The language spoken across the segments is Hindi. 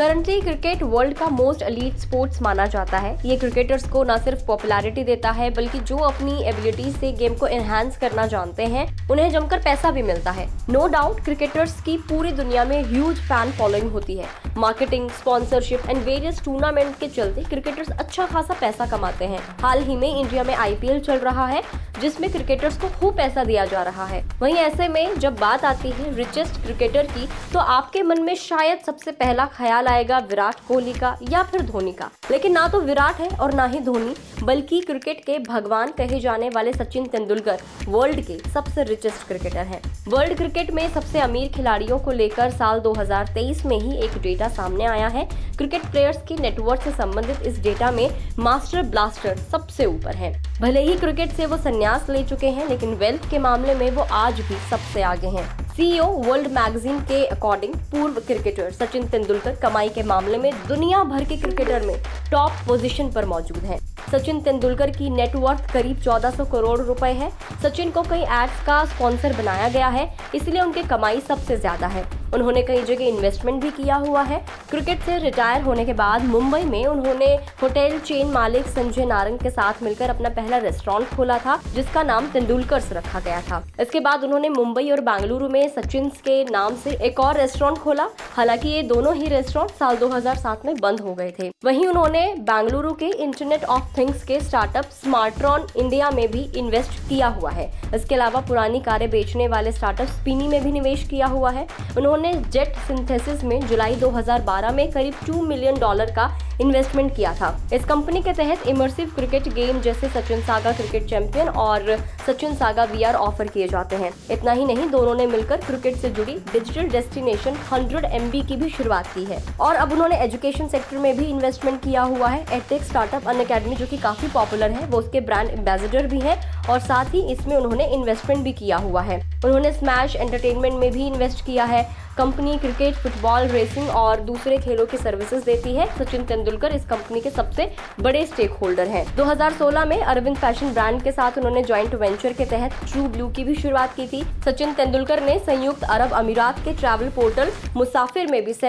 करंटली क्रिकेट वर्ल्ड का मोस्ट एलीट स्पोर्ट्स माना जाता है। ये क्रिकेटर्स को न सिर्फ पॉपुलैरिटी देता है बल्कि जो अपनी एबिलिटीज से गेम को एनहांस करना जानते हैं उन्हें जमकर पैसा भी मिलता है। नो डाउट क्रिकेटर्स की पूरी दुनिया में ह्यूज फैन फॉलोइंग होती है। Marketing, sponsorship and various tournament के चलते क्रिकेटर्स अच्छा खासा पैसा कमाते हैं। हाल ही में इंडिया में IPL चल रहा है जिसमें क्रिकेटर्स को खूब पैसा दिया जा रहा है। वहीं ऐसे में जब बात आती है रिचेस्ट क्रिकेटर की तो आपके मन में शायद सबसे पहला ख्याल आएगा विराट कोहली का या फिर धोनी का। लेकिन ना तो विराट है और ना ही धोनी, बल्कि क्रिकेट के भगवान कहे जाने वाले सचिन तेंदुलकर वर्ल्ड के सबसे रिचेस्ट क्रिकेटर हैं। वर्ल्ड क्रिकेट में सबसे अमीर खिलाड़ियों को लेकर साल 2023 में ही एक डेटा सामने आया है। क्रिकेट प्लेयर्स की नेटवर्थ से संबंधित इस डेटा में मास्टर ब्लास्टर सबसे ऊपर है। भले ही क्रिकेट से वो संन्यास ले चुके हैं, लेकिन वेल्थ के मामले में वो आज भी सबसे आगे हैं। CEO वर्ल्ड मैगजीन के अकॉर्डिंग पूर्व क्रिकेटर सचिन तेंदुलकर कमाई के मामले में दुनिया भर के क्रिकेटर में टॉप पोजीशन पर मौजूद हैं। सचिन तेंदुलकर की नेटवर्थ करीब 1400 करोड़ रुपए है। सचिन को कई एड्स का स्पॉन्सर बनाया गया है, इसलिए उनकी कमाई सबसे ज्यादा है। उन्होंने कई जगह इन्वेस्टमेंट भी किया हुआ है। क्रिकेट से रिटायर होने के बाद मुंबई में उन्होंने होटल चेन मालिक संजय नारंग के साथ मिलकर अपना पहला रेस्टोरेंट खोला था जिसका नाम तेंदुलकर्स रखा गया था। इसके बाद उन्होंने मुंबई और बेंगलुरु में सचिन के नाम से एक और रेस्टोरेंट खोला। हालांकि ये दोनों ही रेस्टोरेंट साल 2007 में बंद हो गए थे। वहीं उन्होंने बेंगलुरु के इंटरनेट ऑफ थिंग्स के स्टार्टअप स्मार्ट्रॉन इंडिया में भी इन्वेस्ट किया हुआ है। इसके अलावा पुरानी कारें बेचने वाले स्टार्टअप स्पिनी में भी निवेश किया हुआ है। उन्होंने जेट सिंथेसिस में जुलाई 2012 में करीब $2 मिलियन का इन्वेस्टमेंट किया था। इस कंपनी के तहत इमर्सिव क्रिकेट गेम जैसे सचिन सागा क्रिकेट चैंपियन और सचिन सागा VR ऑफर किए जाते हैं। इतना ही नहीं, दोनों ने मिलकर क्रिकेट से जुड़ी डिजिटल डेस्टिनेशन 100 MB की भी शुरुआत की है। और अब उन्होंने एजुकेशन सेक्टर में भी इन्वेस्टमेंट किया हुआ है। एडटेक स्टार्टअप अनअकैडमी जो कि काफी पॉपुलर है, वो उसके ब्रांड एम्बेसडर भी है और साथ ही इसमें उन्होंने इन्वेस्टमेंट भी किया हुआ है। उन्होंने स्मैश एंटरटेनमेंट में भी इन्वेस्ट किया है। कंपनी क्रिकेट, फुटबॉल, रेसिंग और दूसरे खेलों की सर्विसेज देती है। सचिन तेंदुलकर इस कंपनी के सबसे बड़े स्टेक होल्डर हैं। 2016 में अरविंद फैशन ब्रांड के साथ उन्होंने जॉइंट वेंचर के तहत ट्रू ब्लू की भी शुरुआत की थी। सचिन तेंदुलकर ने संयुक्त अरब अमीरात के ट्रैवल पोर्टल मुसाफिर में भी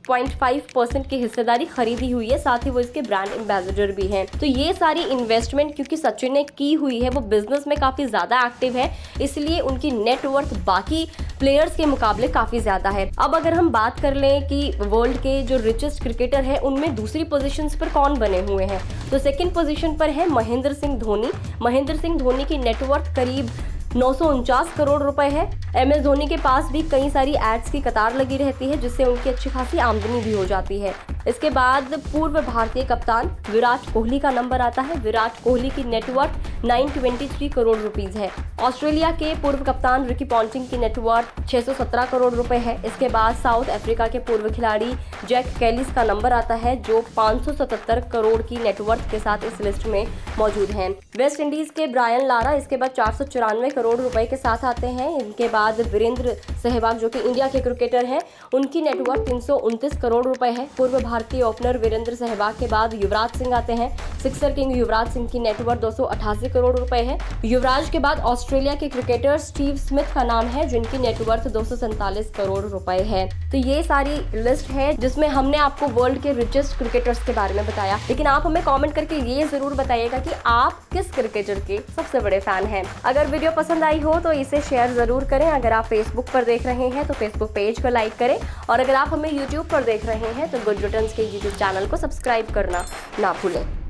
7.5% की हिस्सेदारी खरीदी हुई है। साथ ही वो इसके ब्रांड एम्बेसडर भी हैं। तो ये सारी इन्वेस्टमेंट क्योंकि सचिन ने की हुई है, वो बिजनेस में काफी ज्यादा एक्टिव है, इसलिए उनकी नेटवर्थ बाकी प्लेयर्स के मुकाबले काफी ज्यादा है। अब अगर हम बात कर लें कि वर्ल्ड के जो रिचेस्ट क्रिकेटर है उनमें दूसरी पोजीशंस पर कौन बने हुए हैं, तो सेकंड पोजीशन पर है महेंद्र सिंह धोनी। महेंद्र सिंह धोनी की नेटवर्थ करीब 949 करोड़ रुपए है। MS धोनी के पास भी कई सारी एड्स की कतार लगी रहती है जिससे उनकी अच्छी खासी आमदनी भी हो जाती है। इसके बाद पूर्व भारतीय कप्तान विराट कोहली का नंबर आता है। विराट कोहली की नेटवर्थ 923 करोड़ रुपीस है। ऑस्ट्रेलिया के पूर्व कप्तान रिकी पॉन्टिंग की नेटवर्थ 617 करोड़ रुपए है। इसके बाद साउथ अफ्रीका के पूर्व खिलाड़ी जैक कैलिस का नंबर आता है जो 577 करोड़ की नेटवर्थ के साथ इस लिस्ट में मौजूद हैं। वेस्ट इंडीज के ब्रायन लारा इसके बाद 494 करोड़ रुपए के साथ आते हैं। इनके बाद वीरेंद्र सहवाग जो कि इंडिया के क्रिकेटर हैं, उनकी नेटवर्थ 329 करोड़ रुपए है। पूर्व भारतीय ओपनर वीरेंद्र सहवाग के बाद युवराज सिंह आते हैं। सिक्सर किंग युवराज सिंह की नेटवर्थ 288 करोड़ रुपए है। युवराज के बाद ऑस्ट्रेलिया के क्रिकेटर स्टीव स्मिथ का नाम है जिनकी नेटवर्थ 247 करोड़ रुपए है। तो ये सारी लिस्ट है जिसमें हमने आपको वर्ल्ड के रिचेस्ट क्रिकेटर्स के बारे में बताया। लेकिन आप हमें कमेंट करके ये जरूर बताइएगा कि आप किस क्रिकेटर के सबसे बड़े फैन हैं। अगर वीडियो पसंद आई हो तो इसे शेयर जरूर करें। अगर आप फेसबुक पर देख रहे हैं तो फेसबुक पेज को लाइक करें और अगर आप हमें यूट्यूब पर देख रहे हैं तो गुड रिटर्न्स के यूट्यूब चैनल को सब्सक्राइब करना ना भूलें।